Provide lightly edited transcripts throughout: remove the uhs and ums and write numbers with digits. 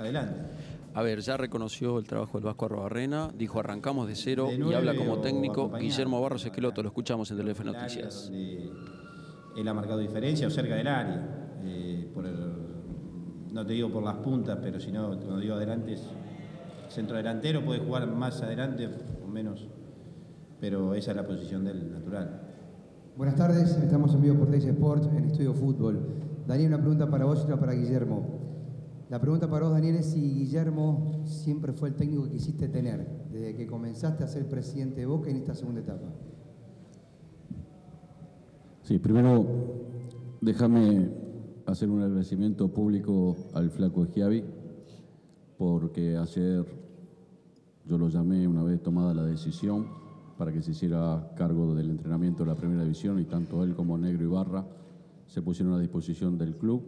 adelante. A ver, ya reconoció el trabajo del Vasco Arruabarrena, dijo arrancamos de cero De y habla como o técnico acompañado. Guillermo Barros Esqueloto, lo escuchamos en Telefe El área Noticias. donde él ha marcado diferencia o cerca del área. No te digo por las puntas, pero si no, cuando digo adelante es centro delantero, puede jugar más adelante o menos, pero esa es la posición del natural. Buenas tardes, estamos en vivo por Teis Sport en Estudio Fútbol. Daniel, una pregunta para vos y otra para Guillermo. La pregunta para vos, Daniel, es si Guillermo siempre fue el técnico que quisiste tener desde que comenzaste a ser presidente de Boca en esta segunda etapa. Sí, primero déjame hacer un agradecimiento público al flaco Schiavi, porque ayer yo lo llamé una vez tomada la decisión para que se hiciera cargo del entrenamiento de la primera división, y tanto él como Negro Ibarra se pusieron a disposición del club,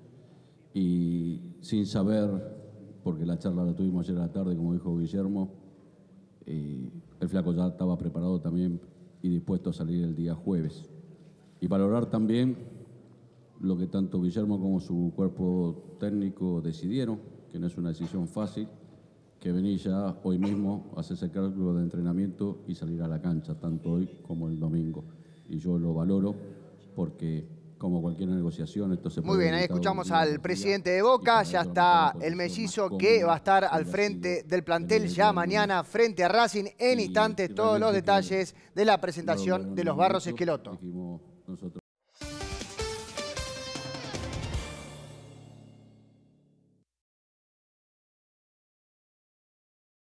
y sin saber, porque la charla la tuvimos ayer a la tarde, como dijo Guillermo, el flaco ya estaba preparado también y dispuesto a salir el día jueves. Y valorar también lo que tanto Guillermo como su cuerpo técnico decidieron, que no es una decisión fácil, que venir ya hoy mismo a hacerse cargo de entrenamiento y salir a la cancha, tanto hoy como el domingo. Y yo lo valoro porque, como cualquier negociación, esto se puede... Muy bien, ahí escuchamos al presidente de Boca, ya está el mellizo que va a estar al frente del plantel ya mañana frente a Racing. En instantes todos los detalles de la presentación de los Barros Esqueloto. Nosotros